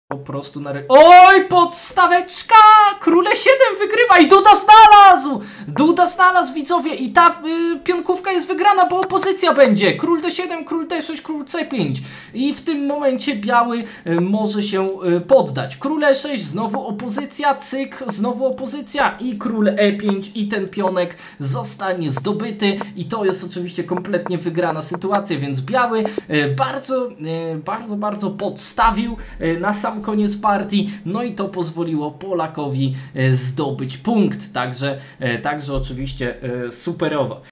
Po prostu Oj, podstaweczka! Króle 7 wygrywa i Duda znalazł! Duda znalazł, widzowie, i ta pionkówka jest wygrana, bo opozycja będzie. Król D7, król D6, król C5. I w tym momencie biały może się poddać. Król E6, znowu opozycja, cyk, znowu opozycja i król E5 i ten pionek zostanie zdobyty. I to jest oczywiście kompletnie wygrana sytuacja, więc biały bardzo podstawił na sam koniec partii, no i to pozwoliło Polakowi zdobyć punkt, także oczywiście superowo.